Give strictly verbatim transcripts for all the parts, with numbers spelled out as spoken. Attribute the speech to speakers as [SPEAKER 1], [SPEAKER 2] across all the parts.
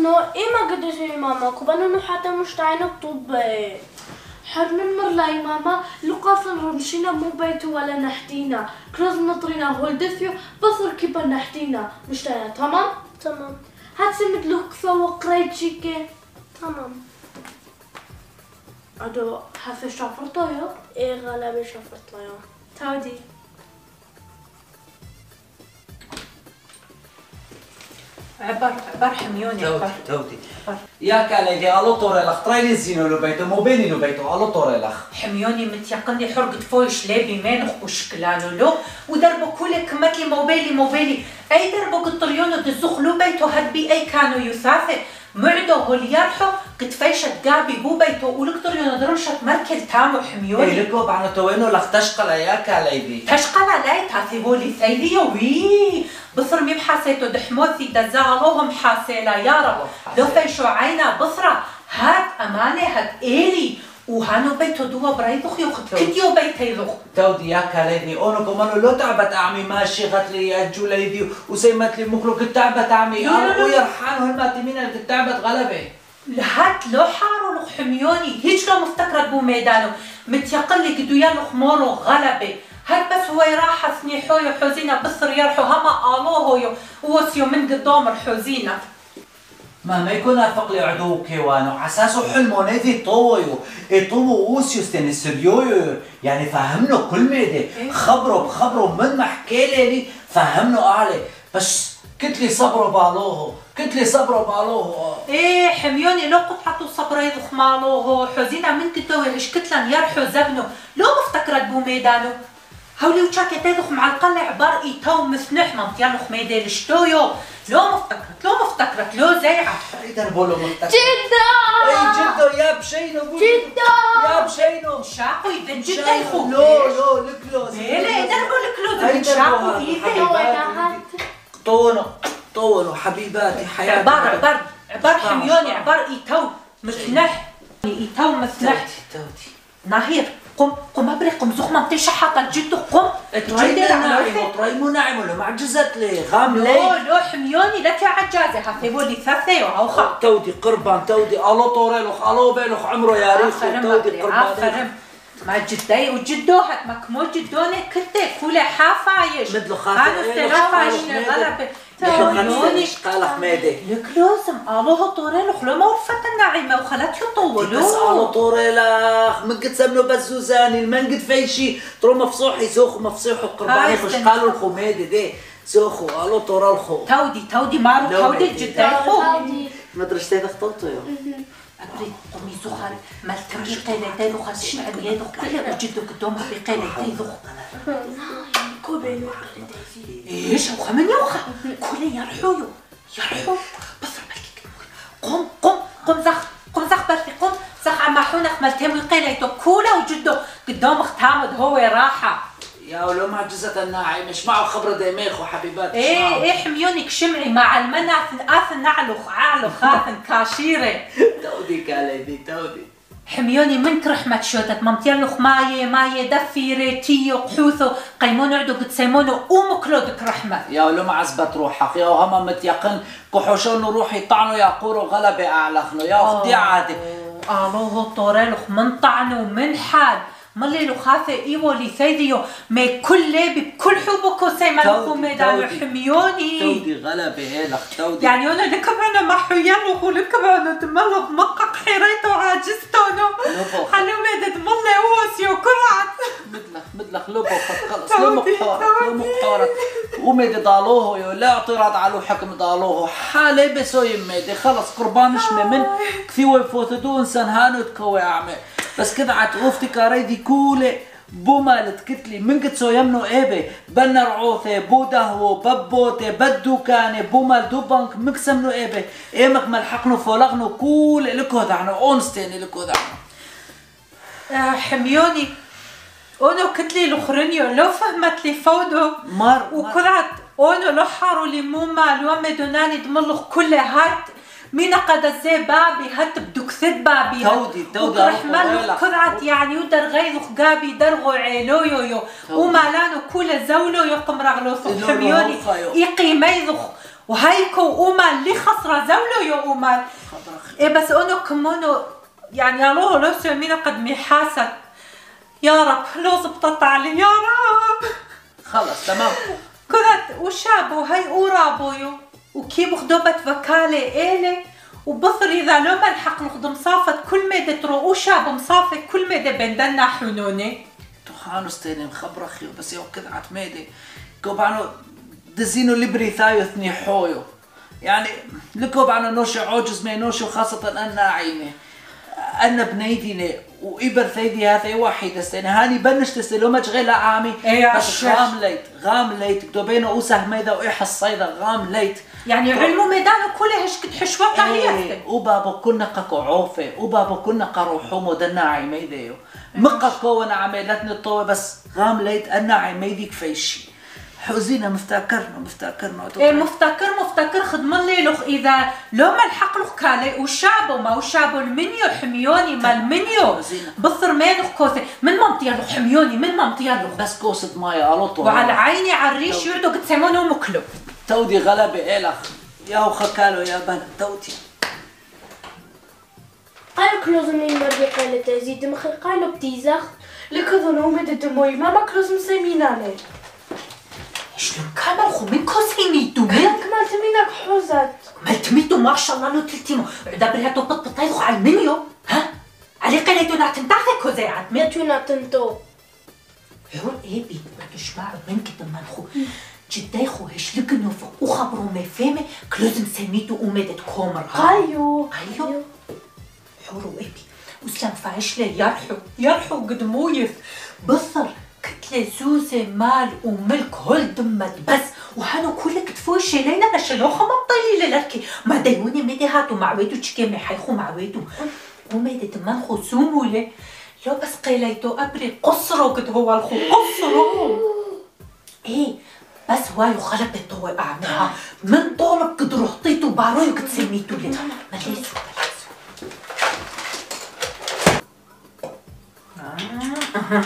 [SPEAKER 1] نو إما قدس يا ماما كوبانا نو حتى مش تعينك طب حرنا مر لا يا ماما لقاف رمشينا مو بيتو ولا نحتينا كروز نطرينا هولدثيو بصر كيبا نحتينا مش تعينا تمام؟ تمام هاتسمت له كفا وقريت شيكي تمام أدو هفه شافرتايو؟ إيه غالبا شافرتايو تاودي
[SPEAKER 2] عبر عبر حميوني عبر
[SPEAKER 3] تودي يا كاليدي الو طوريلخ ترايلي زينو لو بيتو مو بيني لو بيتو الو طوريلخ
[SPEAKER 2] حميوني متيقني حرقة فويش لابي مانخ وشكلانو لو ودربو كولي كمتلي موبيلي موبيلي اي دربو قطريونو دزوخ لو بيتو هاد بي اي كانوا يثاثي معدو هوليارحو قد فيشت قابي بو بيتو ولقطريونو درنشت مركل تامو حميوني
[SPEAKER 3] اي لكو بعنو توينو لخ تشقل يا كاليدي
[SPEAKER 2] تشقل لاي تاثي بولي ثيليو وي بصر مي بحاسيتو دحموثي دزالوهم حاسيلا يا رب لو فيشو عينا بصرة هاد اماني هاد ايلي وهانو بيتو دوا برايدوخ يوخ كديو بيتيلوخ
[SPEAKER 3] تودي يا كاليدي اونو كمانو لو تعبت اعمي ماشي غتلي يا جوليدي وسيمت لي مخلو كنت تعبت اعمي ارقو يرحانو هالماتمين اللي كنت تعبت غلبه
[SPEAKER 2] لهات لو حارو لو حميوني هيج لو مفتكرت بو ميدانو متيقلي كدو يالوخ مورو غلبه هاد بس هو يراحة سنيحويو حوزينا بصر يرحو هما آلوهويو ووسيو من قدام الحوزينا
[SPEAKER 3] ما ما يكون افقلي عدو كيوانو عساسو حلمو نادي طويو اطومو اوسيو ستنسريويو يعني فهمنو كل ميدي خبرو بخبرو من ما حكالي لي فهمنو اعلي بس كتلي صبرو بالوهو كتلي صبرو بالوهو
[SPEAKER 2] ايه حميوني لو قطعتو صبرو يضخ مالوهو حوزينا من كتوي ايش كتلن يرحو زبنو لو مفتكرت بو ميدانو هولي وشاكي تيدخ مع القلع عبار ايتو مثنح ممتيانوخ ميدي لشتويو لو مفتكرت لو مفتكرت لو زيعة
[SPEAKER 3] ايدر بولو مفتكرت
[SPEAKER 1] جدا
[SPEAKER 3] اي جدا يا بشينو
[SPEAKER 1] جدا
[SPEAKER 3] يا بشينو
[SPEAKER 2] شاقو يبن جدا يخوف
[SPEAKER 3] لو لو الكلوز
[SPEAKER 2] ليه ايدر بول الكلوز من شاقو ايدي
[SPEAKER 3] طونو طونو حبيباتي حياتي
[SPEAKER 2] عبار عبار عبار حميوني عبار ايتو مثنح ايتو مثنح
[SPEAKER 3] تودي
[SPEAKER 2] ناهير قم قم ابري قم زخ مامتي شحاطة جدو قم
[SPEAKER 3] ترايمو ناعمو ترايمو ناعمو لو معجزت لي غام لي
[SPEAKER 2] لو لو حميوني لا تعجازي هاتي بولي ثاثي وهوخا
[SPEAKER 3] تودي قربان تودي الو طوريلوخ الو بيلوخ عمره يا ريخ تودي قربان
[SPEAKER 2] ما جدي وجدو هات مكمول جدوني كتي كولي حافايش
[SPEAKER 3] مدلو خاطر
[SPEAKER 2] هانو استلافايش غلبة
[SPEAKER 3] توني قالخ ميدي
[SPEAKER 2] الكلوزم الوه طوريلوخ لو مورفة الناعمة وخلات يطولو
[SPEAKER 3] بس الو طوريلخ من قد سمنو بزوزاني المن قد فيشي ترو مفصوحي سوخو مفصوحو قرباني خش قالوا الخميدي دي سوخو الو طورالخو
[SPEAKER 2] تودي تودي مارو تودي جدي خو
[SPEAKER 3] مدرستي دختلتو يو
[SPEAKER 2] أبريد قومي زخر مالتم بقيلة تيدو خاص شمع بيدو كله وجدو قدوم بقيلة تيدو
[SPEAKER 1] كوبينو
[SPEAKER 2] إيش أوخا من يوخا كله يرحويو يرحو بصر مالكي قم قم قم زخ قم زخ برفي قم زخ عما حونك مالتم بقيلة يدو كله وجدو قدوم اختامد هو راحة
[SPEAKER 3] يا ولو معجزة الناعم اسمعوا خبر ديميخو حبيباتي
[SPEAKER 2] ايه ايه حميونك شمعي مع المناثن اثن نعلخ ععلخ اثن كاشيرة
[SPEAKER 3] تودي كاليدي تودي
[SPEAKER 2] حميوني منك رحمة شوتت ممتيلخ مايه مايه دفيرة تيو قحوثو قيمون عدو قد سيمونو ومكلودك رحمة
[SPEAKER 3] يا ولو ما عزبت روحك يا هما متيقن كحوشون روحي طعنوا يا قورو غلبة اعلخنو يا اختي عادي
[SPEAKER 2] الله طوريلخ من طعنو من حال مليلو خاثة ايوو لي ثيديو مي كل ليبي بكل حبكو سيمانخو ميدانو حميوني
[SPEAKER 3] تودي غلبة هيلخ تودي
[SPEAKER 2] يعني انا لكبعنا محويانو ولكبعنا دمالو مقق حيريتو عاجزتونو حلو ميدد ملي ووسيو كرعت
[SPEAKER 3] مدلخ مدلخ لبو خلص لو مقحورك لو مقحورك وميدي ضالوهو يو لا اعتراض على حكم ضالوهو حالي بسو يميدي خلص قربانش من كثيوي فوتدون سنهانو تكوي اعمي بس كده عتقوفتي كاريدي كولة بومالت كتلي من قد سو يمنو ايبي بنا رعوثي بودهو ببوتي بدو كاني بومال دو بانك مكسمنو ايبي ايمك ملحقنو فولغنو كولة لكو دعنو اونستيني لكو دعنو
[SPEAKER 2] آه حميوني اونو كتلي لخرنيو لو فهمت لي فودو
[SPEAKER 3] مار
[SPEAKER 2] وكرات اونو لو حارو لي موما لو ميدوناني دملخ كل هات مين قد زي بابي هات بدك ثد بابي
[SPEAKER 3] تودي تودي
[SPEAKER 2] رحمن كرعت يعني ودر غيظخ قابي درغو عيلو يو يو ومالانو كل زولو يقم رغلوث حميوني يقي ميذخ وهيكو وأمال اللي خسرة زولو يا أمال. إيه بس أنا كمانو يعني الله لو سمينا قد محاسد يا رب لو زبطت علي يا رب.
[SPEAKER 3] خلص تمام.
[SPEAKER 2] كنت وشابو هاي ورابويو وكيف خدوبة وكالة إلي وبصر إذا لو ما الحق نخدم صافت كل مدى ترو وشابو مصافت كل مدى بندنا حنوني.
[SPEAKER 3] تخانو ستيني مخبرة خيو بس يو كذا عتميدي كوبانو دزينو لبري ثايو ثني حويو يعني لكوبانو نوشي عوجز مي نوشي وخاصة أنا عيني أنا بنيديني وإبر ثيدي هذا واحد استنى هاني بنش تسلو ما تغير عامي بس غام ليت غام ليت كدوبينو أوسه ميدا وإيح الصيدا غام ليت
[SPEAKER 2] يعني علمو ميدانو كله هش كت حشوات هي
[SPEAKER 3] وبابو كنا قاكو عوفي وبابو كنا قروحو مدناعي ميديو مقاكو وانا عميلتني الطوة بس غام ليت أنا عميدي كفيشي حوزينا مفتكرنا مفتكرنا
[SPEAKER 2] ايه مفتكر مفتكر خدمن لي لخ اذا لو ما الحق لخ كالي وشابو ما وشابو المنيو حميوني ما المنيو بصر مين لخ كوسه من مامتيا لخ حميوني من مامتيا لخ
[SPEAKER 3] بس كوسة ماي على طول
[SPEAKER 2] وعلى عيني على الريش يردو قد سيمونو مكلو
[SPEAKER 3] تودي غلبة إلخ يا وخكالو يا بنا تودي
[SPEAKER 1] قالوا كلوزم المربي قالت تزيد مخل قالوا بتيزخ لكذا نومد الدموي ما كلوزم سميناني
[SPEAKER 2] شلون كامل خو من كوسيميتو من
[SPEAKER 1] كمال تمينك حوزت
[SPEAKER 2] كمال تميتو ما شاء الله لو تلتيمو عدا بريها تو بط بطايخو على المنيو ها علي قليتو نعتن تاخذ كوزي عاد
[SPEAKER 1] ميتو نعتنتو
[SPEAKER 2] هو ايه بي بركش باع من كده منخو جدايخو هش لكنو فوق وخبرو ما فهمي كلوزم سميتو ومدت كومر
[SPEAKER 1] ايو
[SPEAKER 2] ايو حورو ايه بي وسلام فايش لي يرحو يرحو قد مويث بصر كتلة زوزة مال وملك هول دمت بس وهانو كلك تفوشي لينا نشلوخة ما بطيلي للركي ما دايوني ميدي هاتو معويتو تشكي ما حيخو معويتو وميدي تمنخو سومولي لو بس قيليتو أبري قصرو كت هو الخو قصرو ايه بس وايو خلق الطوي أعملها من طولب كد رحطيتو بارويو كت سميتو لي ما ليسو آه.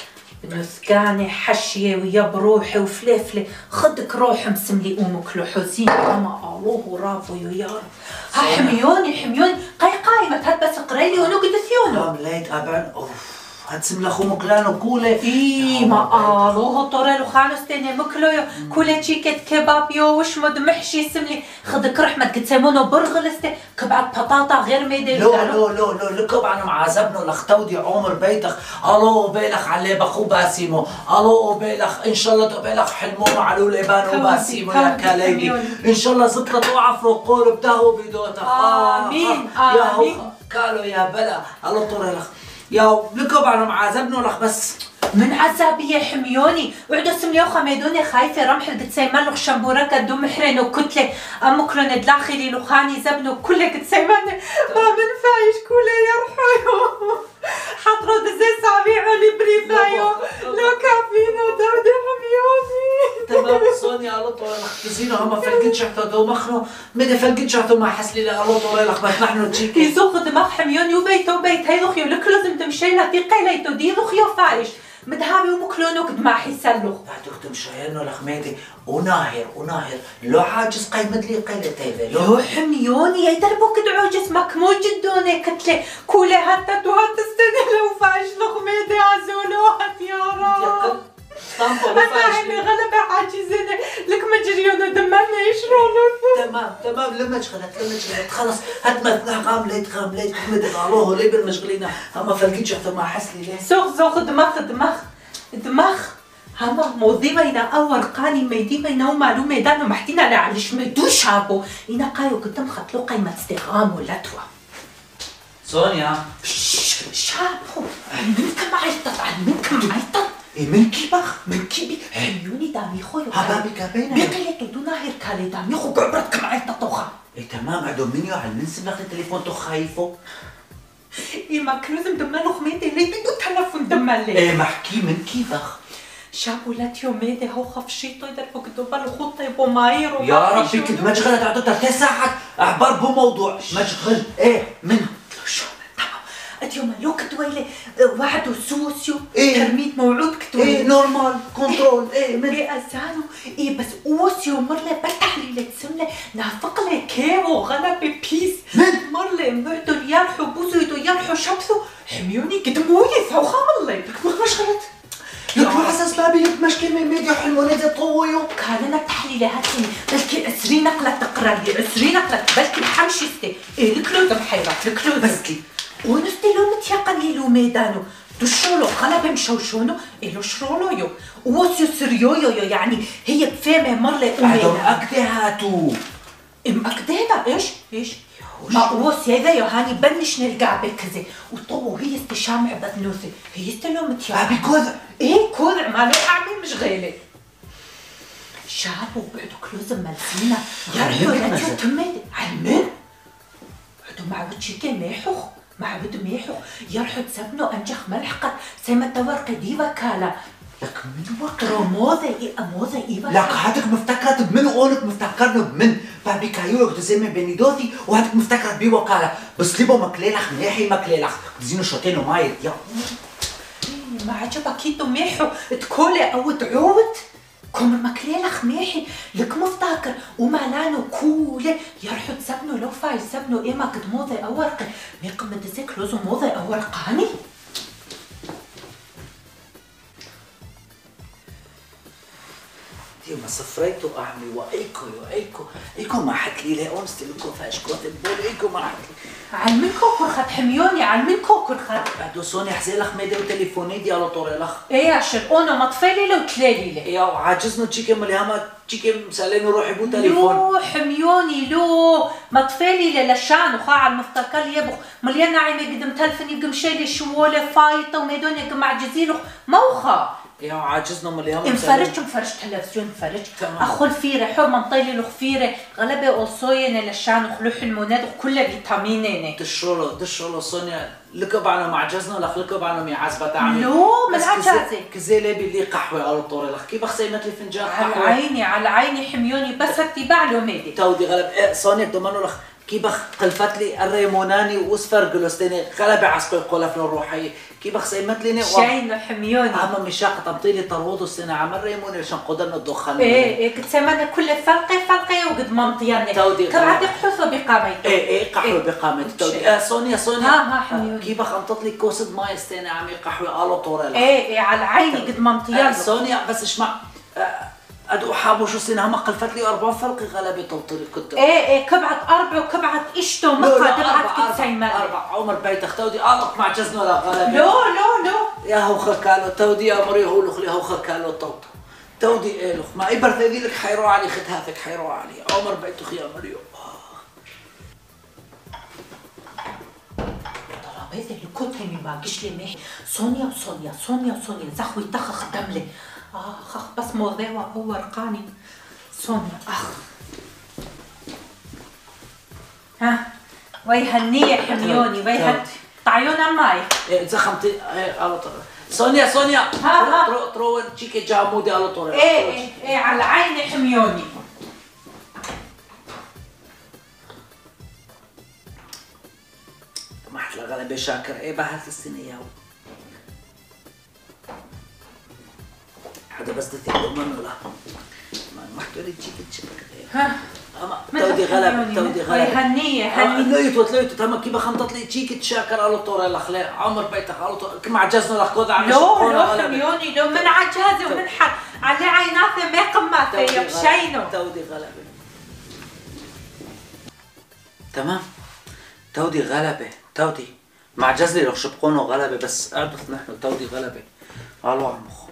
[SPEAKER 2] نسكاني حشية ويا بروحي وفليفلي خدك روح مسملي أمك لحزين أما الله ورافو يا رب ها حميوني حميوني قاي قايمة هاد بس قريلي ونو قد ثيونو
[SPEAKER 3] غام ليت أبعن أوف هتسم لخو مكلانو كولي
[SPEAKER 2] إيه ما الله طوريلو خانو ستيني مكلويو كولي تشيكت كبابيو وشمد محشي سملي خدك رحمة قد سيمونو برغلستي كبعد بطاطا غير ميدي
[SPEAKER 3] لو لو لو لو لكب أنا معذبنو لختودي عمر بيتك ألو بيلخ علي بخو باسيمو ألو بيلخ إن شاء الله تبيلخ حلمونو علو ليبانو باسيمو يا كاليدي إن شاء الله زبطت وعفرو قول بتاهو بدوتك
[SPEAKER 2] آمين
[SPEAKER 3] آمين كالو يا بلا ألو طوريلخ يا لكب أنا معذبنو لخ بس
[SPEAKER 2] من عذابي يا حميوني وعدو سمليو خميدوني خايفة رمح القدسيمان لو شمبورا كدو محرن وكتلة أمكلون دلاخلي لخاني زبنو كله قدسيمان ما منفعيش كله يرحيو حطرو دزي صابيعو لي بريفايو لو كافينو دودي حميوني
[SPEAKER 3] تمام صوني على طول تزينو هما فلقت شحتو دو مخنو مدى فلقت شحتو ما حسلي لي على طول لخ بس نحن تشيكي
[SPEAKER 2] يزوخ دماغ حميوني وبيتو بيت هاي لخيو لك لازم تمشي لها في قيليتو دي لخيو فايش مدهابي ومكلونو قد ما حيسلخ
[SPEAKER 3] بعد اختم شيانو لخميدي وناهر وناهر لو عاجز قيمد لي قيلة تيفي
[SPEAKER 2] لو حميوني يدربو كد عوجز مكمول جدوني كتلي كولي هتت وهتستني لو فايش لخميدي عزولو هت يا رب أنا عيني غلبة عاجزيني لك مجريونو دمالنا يشرونو
[SPEAKER 3] تمام تمام لما شغلت لما شغلت خلص هات ما تنح غام ليت غام ليت كمد غالوه لي بالمشغلينا هما فلقيت شحتو ما حسلي ليه
[SPEAKER 2] سوق زوخ دماغ دماغ دماغ هما موضي بينا أول قاني ميدي بينا ومعلومة دانو محتينا لعلش مدو شابو إنا قايو قدام خطلو قيمة استغام ولا توا
[SPEAKER 3] سونيا
[SPEAKER 2] شابو منك معيطت عن منك معيطت
[SPEAKER 3] إيه من كيبخ
[SPEAKER 2] من كيبي حميوني دامي خويا
[SPEAKER 3] هبابي كابينا
[SPEAKER 2] بقليتو دو ناهر كالي دامي خو قعبرتك معيطت طوخا
[SPEAKER 3] إيه تمام عدو منيو على المنسم لخي التليفون تو خايفو
[SPEAKER 2] إيه ما كلوزم دمالو خميدي لي بدو تلفون دمالي
[SPEAKER 3] إيه محكي من كيبخ
[SPEAKER 2] شابو لاتيو ميدي هو خفشيتو يدربو كدو بالو خطي بو مايرو
[SPEAKER 3] يا ربي كنت مشغلة تعطوتها ثلاث ساعات أخبار بو موضوع مشغل إيه من
[SPEAKER 2] شو تمام اوسيو مالو كتويلة وعدو سوسيو
[SPEAKER 3] إيه.
[SPEAKER 2] ترميد موعود كتويلة
[SPEAKER 3] ايه نورمال كنترول ايه من
[SPEAKER 2] ايه أزانو ايه بس اوسيو مرلة بتحليلة سملة نافقلة كيمو غلبة بيس
[SPEAKER 3] من
[SPEAKER 2] مرلة معدو يرحو بوزو يدو يرحو شبثو حميوني قدموية ثوخا مرلة
[SPEAKER 3] مش غلط يطلع اساس بابي مشكلة من ميديا حلوة نادي طويو
[SPEAKER 2] كان انا تحليلة هاتيني بلكي عسرين نقلة تقرا لي عسرين نقلة بلكي بحمشتي ايه الكلوز بحيرات الكلوز
[SPEAKER 3] بس لي
[SPEAKER 2] ونستي لو متيقن لي لو ميدانو دشولو غلبة مشوشونو إلو شرولو يو ووسيو سريو يو يو يعني هي بفهمة مرلة
[SPEAKER 3] عدم
[SPEAKER 2] أمينا
[SPEAKER 3] أكده هاتو
[SPEAKER 2] مأكدينا إيش إيش ما ووسي هذا يو هاني بنش نلقى بكذا وطو هي استشامع بدنوثي هي استلو متيقن
[SPEAKER 3] بابي كوذع
[SPEAKER 2] إيه كوذع مالو أعمل مش غيلي شابو بعدو كلوز مالسينا يرحو نتيو تميدي علمين بعدو معود شيكي ميحوخ معبد ميحو يرحو تسبنو أنجخ ملحقة سيما تورق ديفا كالا
[SPEAKER 3] لك من وقت
[SPEAKER 2] رموذة إيه أموذة إيه
[SPEAKER 3] لك هاتك مفتكرت بمن وقولك مفتكرنا بمن بابي كايولك تسمي بنيدوثي وهاتك مفتكرت بي وكالة بس ليبو مكليلخ ميحي مكليلخ تزينو شوتينو مايت يا
[SPEAKER 2] ما عجبك كيتو ميحو تكولي أو تعود كم مكليلخ ميحي لك مفتكر ومالانو كولي يرحو تسبنو لو فاي سبنو إيه ما قد موضة أورقي ميقم مدزيك لوزو موضة أورقاني
[SPEAKER 3] ما صفريتو أعمي وإيكو وإيكو إيكو ما حكي لي أونستي لكو فاش كوت بول إيكو ما حكي
[SPEAKER 2] علمنكو كل خد حميوني علمنكو كل خد
[SPEAKER 3] بعدو سوني حزيلخ ميدي وتليفوني دي على طوري لخ
[SPEAKER 2] إيه عشان أنا ما طفيلي لو تلالي لي
[SPEAKER 3] يا عاجزنو تشيكي مليهما تشيكي مسالينو روحي بو تليفون
[SPEAKER 2] لو حميوني لو ما طفيلي لي لشان وخاع المفتكر يبخ مليان نعيمة قدم تلفني قمشيلي شوولة فايطة وميدوني قمعجزينو موخا
[SPEAKER 3] يا عاجزنا مليهم
[SPEAKER 2] انفرجت انفرجت تلفزيون انفرجت اخو الفيره حر منطيلي الخفيره غلبه اوصوين لشان وخلوح المناد وكل فيتامينين
[SPEAKER 3] دشولو دشولو سونيا لكب على معجزنا لك لكب على معزبه تعمل
[SPEAKER 2] لو من عجزي
[SPEAKER 3] كزيلي باللي قحوه على طوري لك كيف اخسي مثل فنجان
[SPEAKER 2] قحوه على عيني على عيني حميوني بس اتباع له ميدي
[SPEAKER 3] تودي غلب إيه سونيا دمنو لك كيبخ قلفت لي الريموناني وصفر جلوستيني غلبة عسكو قلف الروحية كيبخ سيمت لي
[SPEAKER 2] شاينو حميوني
[SPEAKER 3] أما مشاقة تمطيلي طروض السنة عمل ريموني عشان قدرنا الدخان
[SPEAKER 2] ايه ايه قد سمعنا كل فرقة فرقة وقد مامطياني
[SPEAKER 3] تودي
[SPEAKER 2] كبعد يقحصوا بقاميته
[SPEAKER 3] ايه ايه قحوة إيه بقاميته تودي اه سونيا سونيا
[SPEAKER 2] ها ها حميوني
[SPEAKER 3] كيبخ امطت لي كوسد ماي استنى عمي قحوة آلو طوريلا
[SPEAKER 2] ايه ايه على عيني قد مامطياني
[SPEAKER 3] اه سونيا بس اسمع اه أدو حابو شو سنة هم قلفت لي أربع فرق غلبة توطري كنت
[SPEAKER 2] إيه إيه كبعت أربع وكبعت إشتو مقا دبعت كنت سيمان
[SPEAKER 3] أربع عمر بيتك تودي ألق مع جزنو لا غلبة
[SPEAKER 2] لو لو لو
[SPEAKER 3] يا هو خلكالو تودي يا مري هو لخ لي هو خلكالو توت تودي إيه لخ ما إبر ذي لك حيرو علي ختهاتك حيرو علي عمر بيتك يا مريو
[SPEAKER 2] هذا اللي كنت هني ما قش لي ماهي سونيا وسونيا سونيا وسونيا زخوي تخخ دملي اخ اخ بس موضوع هو رقاني سونيا اخ ها وي هنيه حميوني وي هن طعيونا ماي
[SPEAKER 3] ايه زخمتي ايه على طول سونيا سونيا
[SPEAKER 2] ها
[SPEAKER 3] ترو ترو تشيكي جامودي على طول
[SPEAKER 2] ايه ايه ايه على عيني حميوني
[SPEAKER 3] ما احلى غلبة شاكر ايه بهذا السنة ياهو هذا بس دتي منه لا ما محتاج تشيكي تشبك
[SPEAKER 2] ها
[SPEAKER 3] اما تودي غلبة تودي غلبة
[SPEAKER 2] هنيه هنيه
[SPEAKER 3] ليتو ليتو تما كيما خمطت لي تشيكي تشاكر على طول الاخلاق عمر بيتك على طول كما عجزنا لك عم
[SPEAKER 2] لو لو حميوني لو من عجازي ومن حق على عيناته ما قماته يا بشينو
[SPEAKER 3] تودي غلبة تمام تودي غلبة تودي مع جزلي لو شبقونه غلبة بس قعدت نحن تودي غلبة قالوا على المخ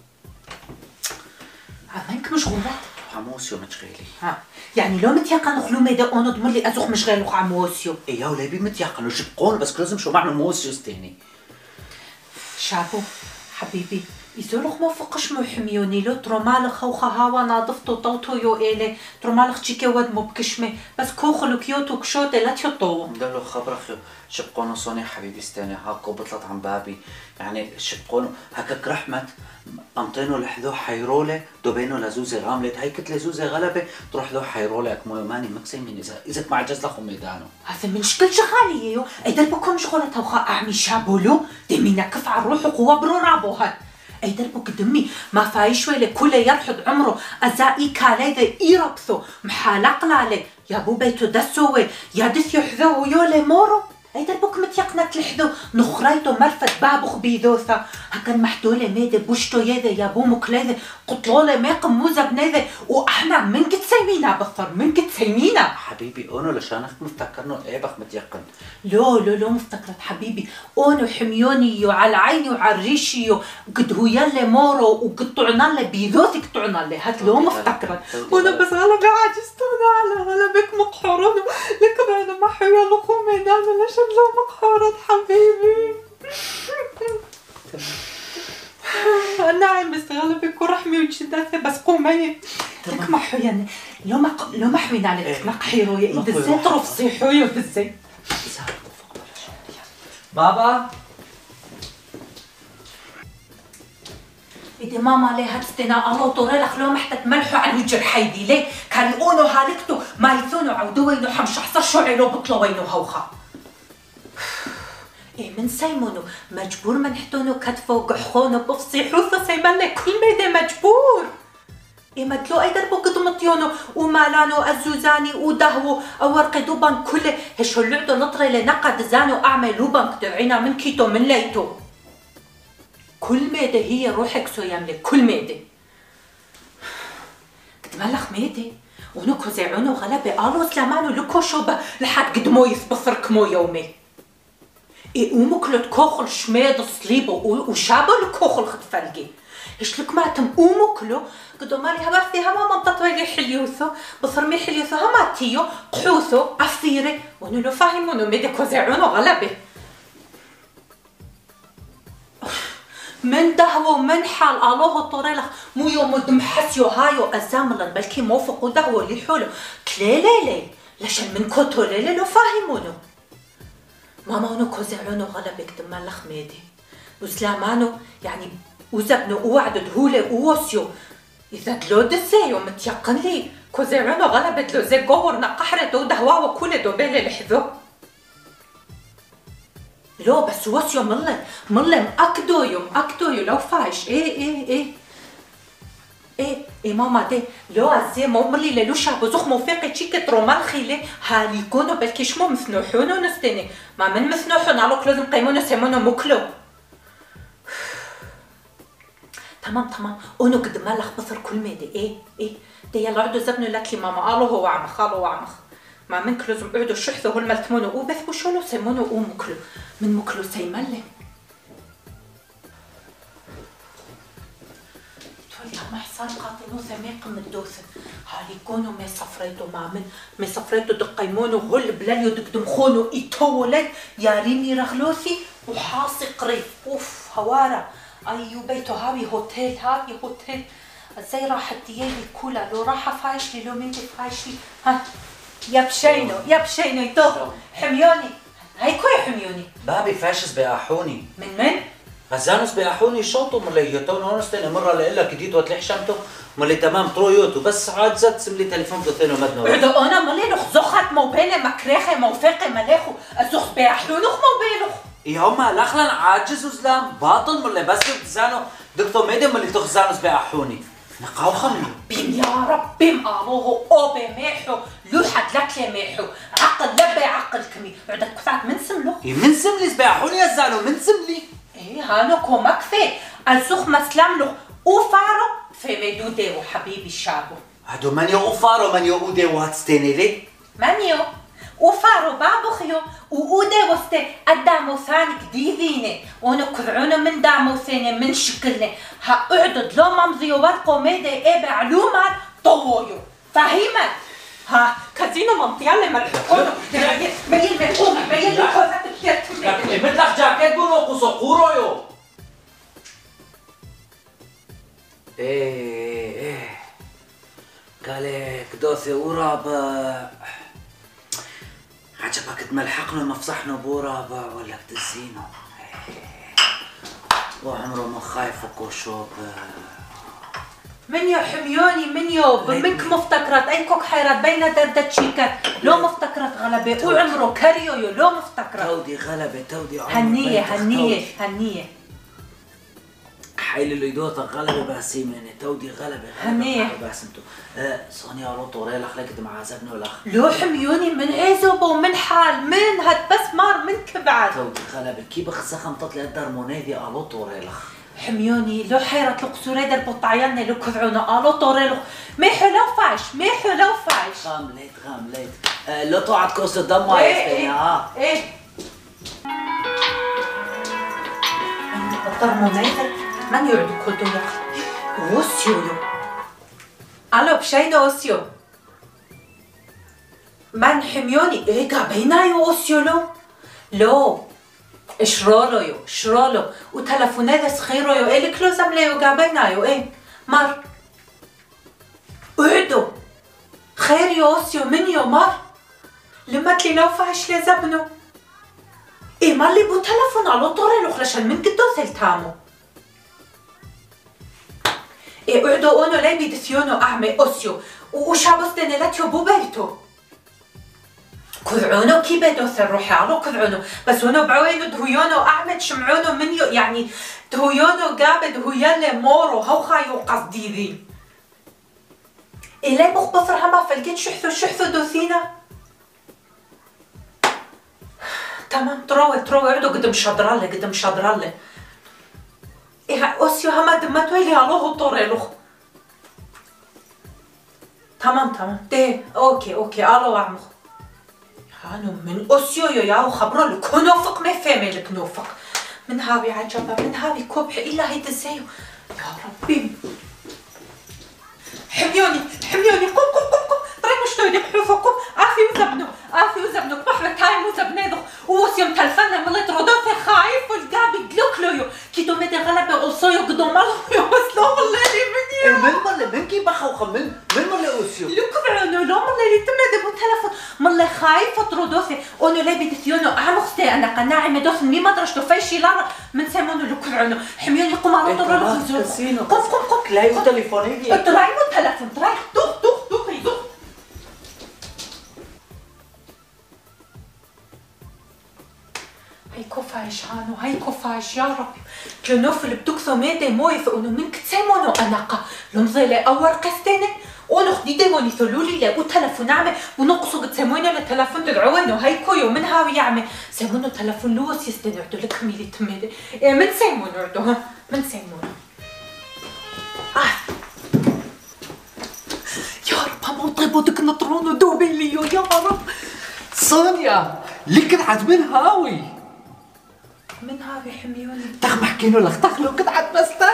[SPEAKER 2] عمانك مشغولات
[SPEAKER 3] عموسيو متشغيلي
[SPEAKER 2] ها يعني لو متيقن خلو ميدا اونو دملي ازوخ مشغيل وخ عموسيو
[SPEAKER 3] ايه يا ولابي متيقن لو شبقونه بس لازم شو معنى موسيو ستيني
[SPEAKER 2] شابو حبيبي يزولخ موفقش مو حميوني لو ترومالخ خوخا هاوا ناضفتو طوتو يو إلي ترومالخ تشيكي ود مو بكشمي بس كوخلو كيوتو كشوتي لا تشطو
[SPEAKER 3] مدلو خبرخ شبقونو صوني حبيبي استاني هاكو بطلت عن بابي يعني شبقونو هكاك رحمت امطينو لحذو حيرولة دوبينو لزوزي غاملت هاي كت لزوزي غلبة تروح ذو حيرولة اك ماني مكسيمين اذا اذا ما عجز لخو ميدانو
[SPEAKER 2] هذا من شكل شغالي يو ايدر بكم شغلة توخا اعمي شابولو دمينا كف على الروح وقوة برو رابو هاد ايدر بك دمي ما فايش ويلي كل يرحض عمره ازائي كالي ايربثو محالق لالي يا بو بيتو دسوي يا دث يحذو يولي مورو ايدر بك متيقنت لحذو نخريتو مرفت بابخ بيدوثا هكن محدولة ميدي بوشتو يذا يا بو مكليذا قطلولة ميقم موزة بنيذا واحنا من قد سيمينا بطر من قد سيمينا
[SPEAKER 3] حبيبي اونو لشانك مفتكرنو ايبخ متيقن
[SPEAKER 2] لو لو لو مفتكرت حبيبي اونو حميونيو على عيني وعلى ريشيو قد هو يلي مورو وقد طعنا لي بيدوثك طعنا لي هات لو مفتكرت وانا بس غلبي عاجزتونا على غلبك مقحورون لكن انا ما حيا لكم ميدان ليش لو مقحورات حبيبي نعم بس غلبك ورحمي وجداثي بس قومي لك ما حيا لو ما لو ما حوينا عليك نقحيرو يا ايد الزيت طرف صيحويو بالزيت
[SPEAKER 3] بابا
[SPEAKER 2] إذا ماما ليه هتستنا الله طوري لك لو محتاج ملحو على الوجه حيدي ليه كان يقولوا هالكتو ما يثونوا عودوينو حمش حصر شو علو بطلوينو هوخا إيه من سيمونو مجبور من حتونو كتفو قحخونو بفصيحوثو سيمالي كل ميدي مجبور إيه مدلو أي دربو قدمطيونو ومالانو الزوزاني ودهو أورقي دوبان كله هشو اللعدو نطري لنقد زانو أعمل لوبان كدعينا من كيتو من ليتو كل ميدي هي روحك سو يملك كل ميدي قدمالخ ميدي ونكو زيعونو غلبي قالو سلامانو لكو شوبا لحد قدمو يثبصر كمو يومي إيه ومكلت كوخل شميد صليبو وشابو لكوخل خدفلقي هش لك ماتم ومكلو قدو مالي هبرثي هما منططويلي حليوثو بصرمي حليوثو هما تيو قحوثو عفيري ونو لو فاهمونو ميدي كوزيعونو غلبي من دهو من حال الله طوريلخ مو يوم دمحسيو هايو ازاملن بلكي موفقو دهو اللي حولو كليليلي لشان من كوتو ليلي لو فاهمونو ماما ونو كوزيعونو غلبك دمالخ ميدي وسلامانو يعني وزبنو وعد دهولي ووسيو إذا دلو دسيو متيقن لي كوزيعونو غلبت لو زي قهورنا قحرتو دهواو كل دو بيلي لحذو لو بس وسيو ملي ملي مأكدويو مأكدويو لو فايش إيه إيه إيه إيه إيه ماما دي لو أزي مو ملي للو شابو زخ موفيقي تشيكي ترومال خيلي هالي كونو بلكي شمو مثنوحونو نستني ما من مثنوحو نالوك لازم قيمونو سيمونو مكلو تمام تمام اونو قد مالخ بصر كل ميدي ايه ايه دي يلا عدو زبنو لك لي ماما قالو هو عمخ قالو وعمخ ما منك لازم عدو شحثو هول ملتمونو وبث وشولو سيمونو ومكلو من مكلو سيملي تولي هم حصان قاطنو سميق من الدوثن هالي كونو مي صفريتو ما من مي صفريتو دقيمونو هول بلاليو دقدمخونو ايتو لك يا ريمي رغلوثي وحاصي قريب اوف هوارا ايو بيتو هاوي هوتيل هاوي هوتيل زي راحت ديالي كولا لو راحة فايشلي لو ميدي فايشلي ها يبشينو يبشينو يتو حميوني هاي كوي حميوني
[SPEAKER 3] بابي فاشس بيقحوني
[SPEAKER 2] من من؟
[SPEAKER 3] غزانوس بيقحوني شوطو ملي يتون هونستين مرة لإلا كديت وتلح شمتو ملي تمام ترويوتو بس عاجزت سملي تليفون بثينو مدنو
[SPEAKER 2] عدو انا ملي لخ زخت موبيلي مكريخي موفيقي مليخو الزخ بيحلونخ موبيلخ
[SPEAKER 3] يوما لخلن عاجز وزلام باطل ملي بس بتزانو دكتور ميدي ملي تخزانوس بيقحوني نقاو خملو
[SPEAKER 2] بيم يا رب بيم قالوه او بميحو لوحد لك ميحو عقل لبي عقل كمي عدت كفات من سملو
[SPEAKER 3] من سملي سبيحوني يا زالو من سملي
[SPEAKER 2] ايه هانوكو مكفي الزخ مسلملو وفارو في ميدودي وحبيبي الشابو
[SPEAKER 3] هادو من يو فارو من يو اودي واتستيني لي
[SPEAKER 2] من يو وفارو بابخيو وأودي وستي قدامو ثاني كديذيني ونكذعونا من دامو ثاني من شكلني ها اعدد لو ممضيو ورقو ميدي ايه بعلومات طويو فهيمت ها كازينو منطيالي ملحقونو ميل ملحوم ميل ملحوزات بكير تمي
[SPEAKER 3] مثلك جاكيت بونو قصو قورو يو رابع عجبك تملحقنا مفصحنا بو رابع ولا تزينه؟ وعمره ما خايف وكوشوب.
[SPEAKER 2] منيو حميوني منيو منك مفتكرات ايكوك حيرات بين دردة شيكات لو مفتكرات غلبة وعمره كريويو لو مفتكرات
[SPEAKER 3] تودي غلبة تودي عمره
[SPEAKER 2] هنية هنية هنية
[SPEAKER 3] حيل اللي دوتك غلبة باسيم يعني تودي غلبة
[SPEAKER 2] هنية
[SPEAKER 3] باسمتو. أه سونيا لو طوريلك لقد معذبني ولا
[SPEAKER 2] لو حميوني من عزبه ومن حال من هاد بس مار من كبعد
[SPEAKER 3] تودي غلبة كي بخزخم تطلع الدرمونيدي الو طوريلك
[SPEAKER 2] حميوني لو حيرة القصوري در بطعيانا لو كفعونا الو طوريلو ميحو لو فاش ميحو لو فاش
[SPEAKER 3] غامليت غامليت أه لو طوعت كوس الدم ما يفتني ها
[SPEAKER 2] ايه الترمومتر من يعدو كودو يا اوسيو يو الو بشاينا اوسيو من حميوني ايه قابينا يو اوسيو لو لو اشرولو يو اشرولو وتلفونات سخيرو يو ايه لكلو زملي يو قابينا يو ايه مار اعدو خير يو اوسيو من يو مار لما تلي لو فاش لزبنو ايه مار لي بو تلفون على طوري لخلشان من قدو سلتامو ايه اعدو اونو لي بيدثيونو اعمي اوسيو وشابس دنيلاتيو بو بيتو كذعونو كي بدو ثروحي علو كذعونو بس ونو بعوينو دهويونو اعمد شمعونو منيو يعني دهويونو قابد هويالي مورو هو خايو قصدي ذي إلي مخ بصر هما فلقيت شحثو شحثو دوثينا تمام تروي تروي عدو قدم شادرالي قدم شادرالي إيه أوسيو هما دمتو إلي علوه طوريلوخ تمام تمام تيه أوكي أوكي ألو أعمخ هانو من أوسيو يو ياو خبرو لك نوفق ما فهمي لك نوفق من هاوي عجبة من هاوي كوبح إلا هيدا زيو يا ربي حميوني حميوني قم قم قم قم طريق مش تويدي بحوفكم آفي وزبنو آفي وزبنو بحرة تايم وزبنيدو ووسيوم تلفنا من لترو دوثي خايف والقابي قلوكلو يو كيتو مدي غلبة أوصيو قدو مالو يو بس لو ملالي منيو
[SPEAKER 3] من مالي من كي بخوخ من من مالي أوسيو
[SPEAKER 2] لو كبعونو لو ملالي تمدي بو تلفون مالي خايفة ترو دوثي أونو لي بيدثيونو أعمختي أنا قناعي مدوث مي مدرشتو فايشي لارا من سيمونو لو كبعونو حميوني قم على طرو لخزو قم قم قم
[SPEAKER 3] تلاقيو تليفوني
[SPEAKER 2] ترايمو تلفون تراي دوخ دوخ دوخ دوخ هيكو فايش هانو هيكو فايش يا ربي كلونوفل بدوكثو ميدي مويث انو من كتسيمونو اناقا لنظيلي اور قستيني ونو خدي ديموني ثلولي لا وتلفون عمي ونقصو قتسيمونو لتلفون تدعوينو هيكو يو من هاوي يعمي سيمونو تلفون لوس يستني عدو لك ميلي تميدي إيه من سيمونو عدو ها من سيمونو آه يا رب هم طيبو دك نطرونو دوبي ليو يا رب
[SPEAKER 3] صونيا ليه كنت عتمن هاوي
[SPEAKER 2] من هاوي حميوني
[SPEAKER 3] تخ محكينو لك تخ لو كنت عتبستخ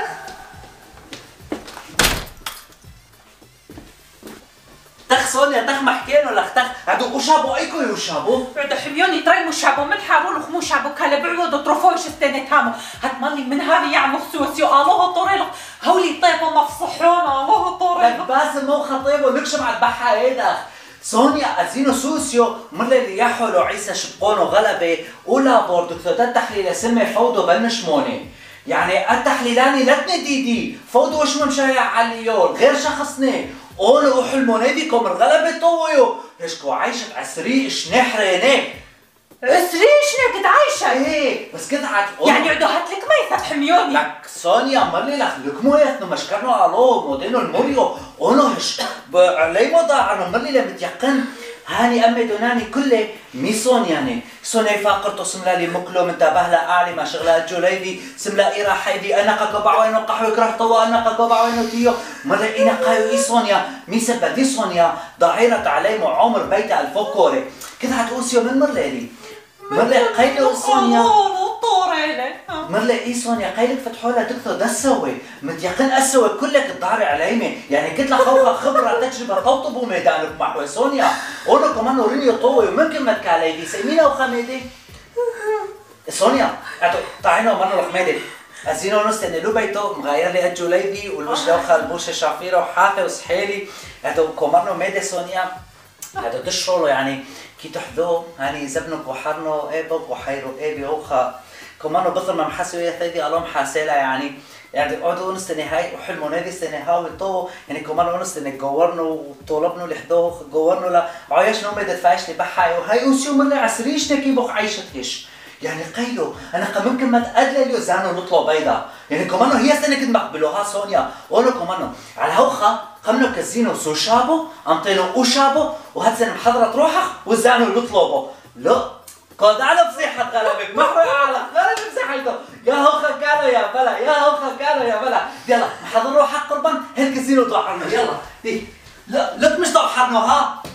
[SPEAKER 3] تخ سونيا تخ محكينو لك تخ عدو وشابو ايكو يوشابو
[SPEAKER 2] عدو حميوني تراي مو شابو من حارولو خمو شابو كالا بعودو تروفوش استني تامو هات مالي من هاوي يعمو خسوسيو الوه طوريلو هولي طيبو مفصحونا الوه طوريلو
[SPEAKER 3] لك باسم مو خطيبو نكشم على البحة هيدا سونيا أزينو سوسيو من اللي يحولوا عيسى شبقونو غلبة ولا بوردكتو تتحليل سمي فوضو بنشموني يعني التحليلاني لتني ديدي فوضو وش ممشايا عليون غير شخصني قولوا حلموني ديكم الغلبة طويو هشكو عايشة عسري شنحريني
[SPEAKER 2] عسريش قد عايشة
[SPEAKER 3] ايه بس كنت عاد
[SPEAKER 2] يعني عدو هات لك ميثة حميوني
[SPEAKER 3] لك سونيا مالي لك لك مو يثنو مشكرنو علو مودينو الموريو اونو هش لي موضع عنو مالي لمتيقن هاني امي دوناني كله مي سونياني سونيا فاقرتو سملالي مكلو من تابهلا اعلي ما شغلات جوليدي سملا ايرا حيدي انا قبعوينو قحوي كرهتو انا قبعوينو تيو مرة انا قايو اي سونيا مي سبدي سونيا ضعيرة عليمو عمر بيتا الفوكوري كنت هتقوسيو من مرلالي مرلي قايلو سونيا مرلي اي سونيا قايلك فتحوا لها دكتور دسوي متيقن اسوي كلك الضاري عليمي يعني كنت لخوخه خبره تجربه طوطبوا ميدانك محو سونيا اونو كمان رينيو طوي وممكن ما تكاليدي سيمينا وخميدي سونيا اعطوا طعينه ومنو الحميدي ازينو نستني لو بيتو مغير لي الجوليدي والوش لوخه البوشه شافيره وحافه وسحيلي اعطوا كومرنو ميدي سونيا
[SPEAKER 4] هذا دشرولو يعني كي تحذو هاني زبنك وحرنو ايبك وحيرو ايبي اوخا كمانو بطل ما محاسو يا ثيدي الوم حاسيلا يعني يعني قعدوا نستني هاي وحلموا نادي استني هاي وطو يعني كمان نستني جورنو وطلبنا لحدوه جورنو لا عايش نوم بدت فايش لبحاي وهاي وسيو من عسريش نكي بخ عيشت هيش يعني قيلو انا كمان كلمة ادلى اليو زانو نطلب بيضا يعني كمان هي استني كنت مقبلوها سونيا قولوا كمان على هوخة قمنوا كزينو سوشابو امطينو اوشابو وهاد سنة محضرة روحك وزانو نطلبو لا قد على بصيحة غلبك ما هو على غلب بصيحته يا هوخة كانوا يا بلا يا هوخة كانوا يا بلا يلا محضروا حق قربان هالكزينو ضاع عنا يلا دي لا لا مش ضاع حرنا ها